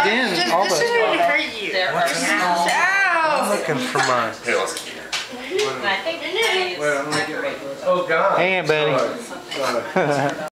Then all This the. shouldn't hurt you. There are small. I'm looking for mine. Hey, let's get here. And I think Wait, I'm gonna get. Oh God. Hey, Aunt Betty. Sorry.